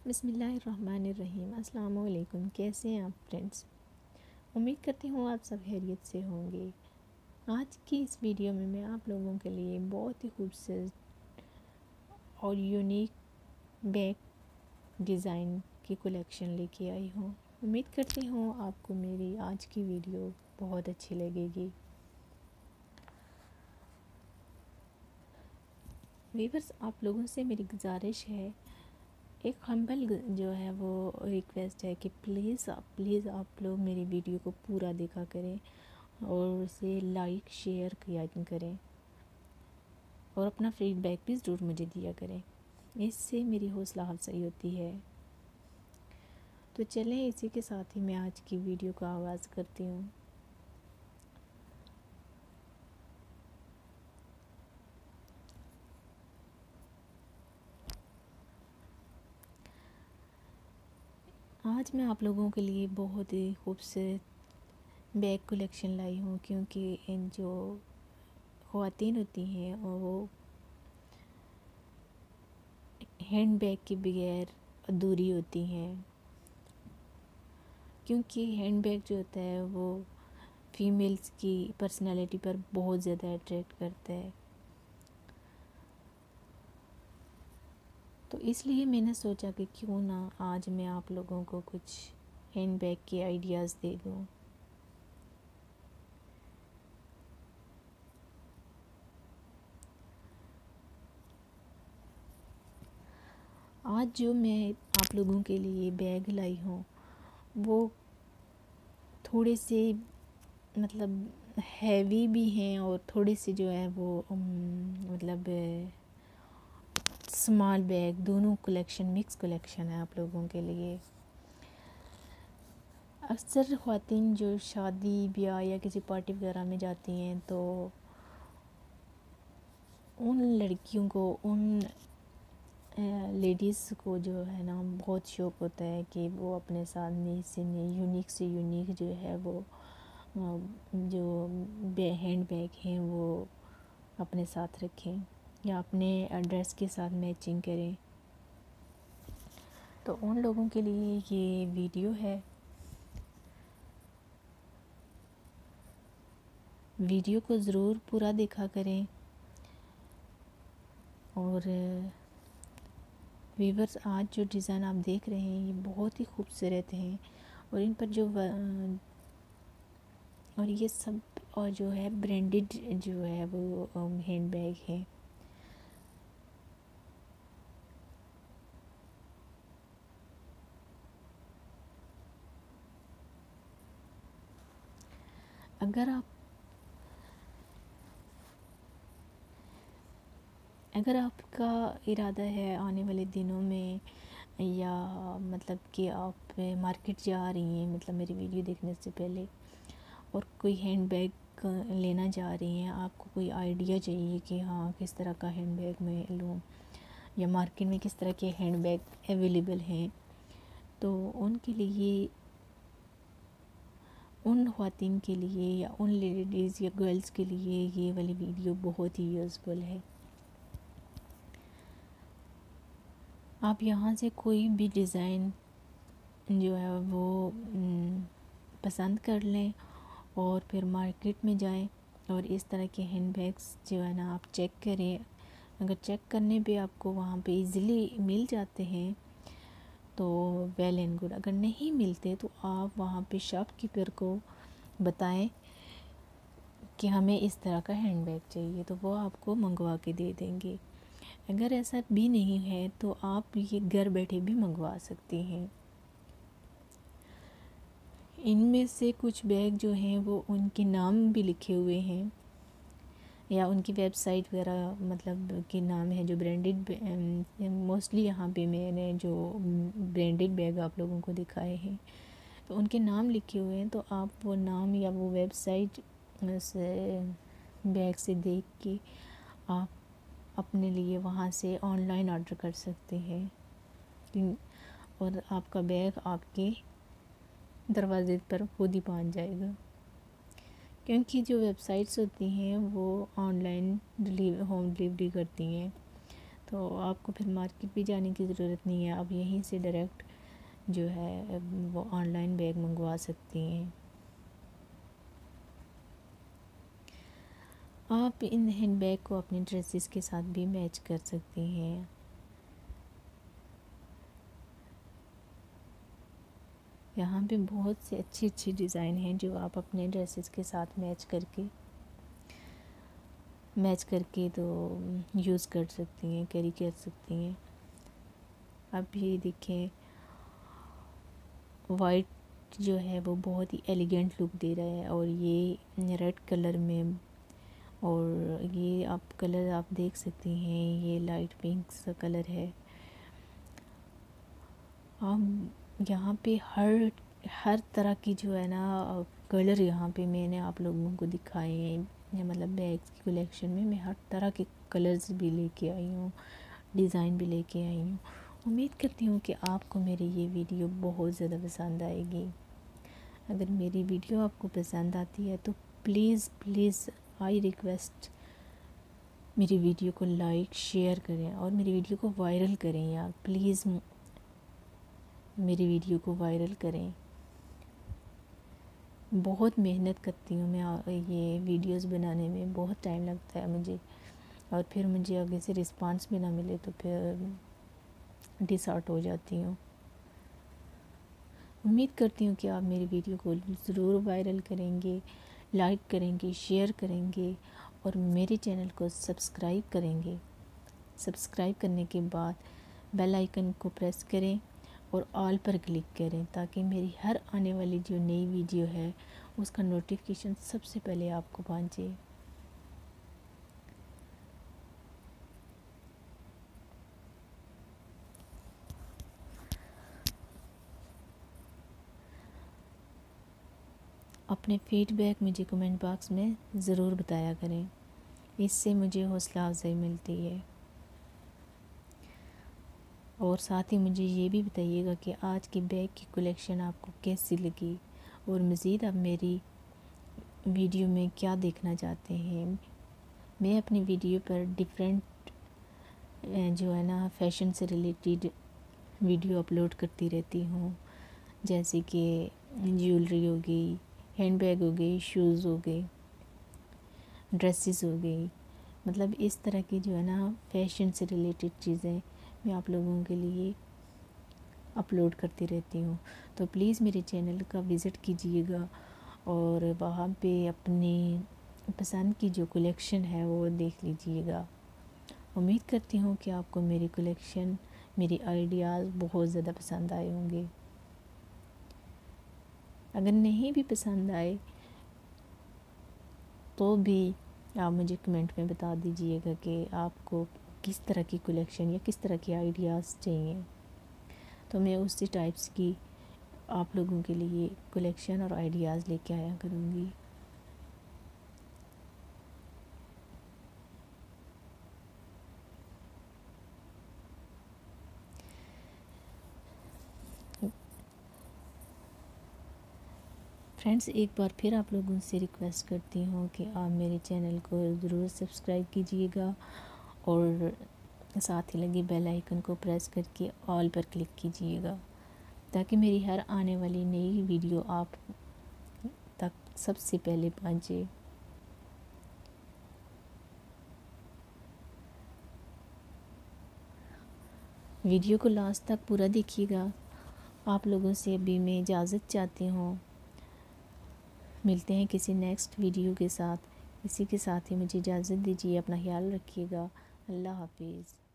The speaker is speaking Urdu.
بسم اللہ الرحمن الرحیم۔ السلام علیکم، کیسے ہیں آپ فرینڈس؟ امید کرتی ہوں آپ سب خیریت سے ہوں گے۔ آج کی اس ویڈیو میں آپ لوگوں کے لیے بہت ہی خوبصورت اور یونیک بیگ ڈیزائن کی کلیکشن لے کے آئی ہوں۔ امید کرتی ہوں آپ کو میری آج کی ویڈیو بہت اچھی لگے گی۔ ویورز، آپ لوگوں سے میری گزارش ہے، ایک ہمبل جو ہے وہ ریکویسٹ ہے کہ پلیز آپ لوگ میری ویڈیو کو پورا دیکھا کریں اور اسے لائک شیئر کیا کریں اور اپنا فیڈ بیک بھی ضرور مجھے دیا کریں، اس سے میری حوصلہ افزائی ہوتی ہے۔ تو چلیں اسی کے ساتھ ہی میں آج کی ویڈیو کا آغاز کرتی ہوں۔ آج میں آپ لوگوں کے لیے بہت ہی خوبصورت بیگ کلیکشن لائی ہوں، کیونکہ ان جو خواتین ہوتی ہیں اور وہ ہینڈ بیگ کے بغیر ادھوری ہوتی ہیں، کیونکہ ہینڈ بیگ جو ہوتا ہے وہ فیمیلز کی پرسنالٹی پر بہت زیادہ اٹریکٹ کرتا ہے۔ تو اس لیے میں نے سوچا کہ کیوں نہ آج میں آپ لوگوں کو کچھ ہینڈ بیگ کے آئیڈیاز دے دوں۔ آج جو میں آپ لوگوں کے لیے بیگ لائی ہوں وہ تھوڑے سے مطلب ہیوی بھی ہیں اور تھوڑے سے جو ہے وہ مطلب اسمال بیگ، دونوں کلیکشن مکس کلیکشن ہے آپ لوگوں کے لیے۔ اکثر خواتین جو شادی بیاہ یا کسی پارٹی وغیرہ میں جاتی ہیں تو ان لڑکیوں کو، ان لیڈیز کو جو ہے نا بہت شوق ہوتا ہے کہ وہ اپنے ساتھ نئی سے نئی یونیک سے یونیک جو ہے وہ جو ہینڈ بیگ ہیں وہ اپنے ساتھ رکھیں یا اپنے ڈریس کے ساتھ میچنگ کریں۔ تو ان لوگوں کے لیے یہ ویڈیو ہے۔ ویڈیو کو ضرور پورا دیکھا کریں اور ویورز، آج جو ڈیزائن آپ دیکھ رہے ہیں یہ بہت ہی خوبصورت ہیں اور ان پر جو اور یہ سب اور جو ہے برینڈڈ جو ہے وہ ہینڈ بیگ ہیں۔ اگر آپ کا ارادہ ہے آنے والے دنوں میں یا مطلب کہ آپ مارکیٹ جا رہی ہیں مطلب میری ویڈیو دیکھنے سے پہلے اور کوئی ہینڈ بیگ لینا چاہ رہی ہیں، آپ کو کوئی آئیڈیا چاہیے کہ ہاں کس طرح کا ہینڈ بیگ میں لوں یا مارکیٹ میں کس طرح کے ہینڈ بیگ اویلیبل ہیں، تو ان کے لیے، ان خواتین کے لیے یا ان لیڈیز یا گرلز کے لیے یہ والی ویڈیو بہت ہی یوزفل ہے۔ آپ یہاں سے کوئی بھی ڈیزائن جو ہے وہ پسند کر لیں اور پھر مارکیٹ میں جائیں اور اس طرح کے ہینڈ بیگز جو ہے نا آپ چیک کریں۔ اگر چیک کرنے پہ آپ کو وہاں پہ ایزیلی مل جاتے ہیں تو ویل اینڈ گڈ، اگر نہیں ملتے تو آپ وہاں پہ شاپ کیپر کو بتائیں کہ ہمیں اس طرح کا ہینڈ بیگ چاہیے، تو وہ آپ کو منگوا کے دے دیں گے۔ اگر ایسا بھی نہیں ہے تو آپ یہ گھر بیٹھے بھی منگوا سکتے ہیں۔ ان میں سے کچھ بیگ جو ہیں وہ ان کے نام بھی لکھے ہوئے ہیں یا ان کی ویب سائٹ وغیرہ مطلب کے نام ہے جو برینڈڈ، موسٹلی یہاں پہ میں نے جو برینڈڈ بیگ آپ لوگوں کو دکھائے ہیں تو ان کے نام لکھے ہوئے ہیں، تو آپ وہ نام یا وہ ویب سائٹ سے بیگ سے دیکھ کے آپ اپنے لیے وہاں سے آن لائن آرڈر کر سکتے ہیں اور آپ کا بیگ آپ کے دروازے پر خود ہی پہنچ جائے گا، کیونکہ جو ویب سائٹس ہوتی ہیں وہ آن لائن ہوم ڈلیوری کرتی ہیں، تو آپ کو پھر مارکیٹ بھی جانے کی ضرورت نہیں ہے، آپ یہیں سے ڈائریکٹ جو ہے وہ آن لائن بیگ منگوا سکتی ہیں۔ آپ ان ہینڈ بیگ کو اپنے ڈریسز کے ساتھ بھی میچ کر سکتی ہیں۔ یہاں پہ بہت سے اچھی ڈیزائن ہیں جو آپ اپنے ڈریسز کے ساتھ میچ کر کے تو یوز کر سکتی ہیں، کیری کر سکتی ہیں۔ اب یہ دیکھیں، وائٹ جو ہے وہ بہت ہی ایلیگنٹ لک دے رہا ہے، اور یہ ریڈ کلر میں، اور یہ آپ کلر آپ دیکھ سکتی ہیں، یہ لائٹ پنک سا کلر ہے۔ یہاں پہ ہر طرح کی جو ہے نا کلر یہاں پہ میں نے آپ لوگوں کو دکھائے ہیں، مطلب بیگز کی کلیکشن میں ہر طرح کے کلرز بھی لے کے آئی ہوں، ڈیزائن بھی لے کے آئی ہوں۔ امید کرتی ہوں کہ آپ کو میری یہ ویڈیو بہت زیادہ پسند آئے گی۔ اگر میری ویڈیو آپ کو پسند آتی ہے تو پلیز آئی ریکویسٹ میری ویڈیو کو لائک شیئر کریں، اور میری ویڈیو کو وائرل کریں، یا پلیز میری ویڈیو کو وائرل کریں۔ بہت محنت کرتی ہوں میں، یہ ویڈیوز بنانے میں بہت ٹائم لگتا ہے مجھے، اور پھر مجھے آگے سے رسپانس بھی نہ ملے تو پھر ڈس آؤٹ ہو جاتی ہوں۔ امید کرتی ہوں کہ آپ میری ویڈیو کو ضرور وائرل کریں گے، لائک کریں گے، شیئر کریں گے، اور میرے چینل کو سبسکرائب کریں گے۔ سبسکرائب کرنے کے بعد بیل آئیکن کو پریس کریں اور آل پر کلک کریں، تاکہ میری ہر آنے والی جو نئی ویڈیو ہے اس کا نوٹیفیکیشن سب سے پہلے آپ کو پہنچے۔ اپنے فیڈ بیک مجھے کمنٹ باکس میں ضرور بتایا کریں، اس سے مجھے حوصلہ افزائی ملتی ہے۔ اور ساتھ ہی مجھے یہ بھی بتائیے گا کہ آج کی بیگ کی کلیکشن آپ کو کیسی لگی، اور مزید آپ میری ویڈیو میں کیا دیکھنا چاہتے ہیں۔ میں اپنی ویڈیو پر ڈیفرنٹ جو ہے نا فیشن سے ریلیٹڈ ویڈیو اپلوڈ کرتی رہتی ہوں، جیسے کہ جیولری ہو گئی، ہینڈ بیگ ہو گئی، شوز ہو گئے، ڈریسز ہو گئی، مطلب اس طرح کی جو ہے نا فیشن سے ریلیٹڈ چیزیں میں آپ لوگوں کے لیے اپلوڈ کرتی رہتی ہوں۔ تو پلیز میرے چینل کا وزٹ کیجیے گا، اور وہاں پہ اپنی پسند کی جو کلیکشن ہے وہ دیکھ لیجیے گا۔ امید کرتی ہوں کہ آپ کو میری کلیکشن، میری آئیڈیاز بہت زیادہ پسند آئے ہوں گے۔ اگر نہیں بھی پسند آئے تو بھی آپ مجھے کمنٹ میں بتا دیجیے گا کہ آپ کو کس طرح کی کلیکشن یا کس طرح کی آئیڈیاز چاہیے، تو میں اسی ٹائپس کی آپ لوگوں کے لیے کلیکشن اور آئیڈیاز لے کے آیا کروں گی۔ فرینڈز، ایک بار پھر آپ لوگوں سے ریکویسٹ کرتی ہوں کہ آپ میرے چینل کو ضرور سبسکرائب کیجیے گا، اور ساتھ ہی لگے بیل آئیکن کو پریس کر کے آل پر کلک کیجیے گا، تاکہ میری ہر آنے والی نئی ویڈیو آپ تک سب سے پہلے پہنچے۔ ویڈیو کو لاسٹ تک پورا دیکھیے گا۔ آپ لوگوں سے ابھی میں اجازت چاہتی ہوں، ملتے ہیں کسی نیکسٹ ویڈیو کے ساتھ۔ اسی کے ساتھ ہی مجھے اجازت دیجیے، اپنا خیال رکھیے گا۔ اللہ حافظ۔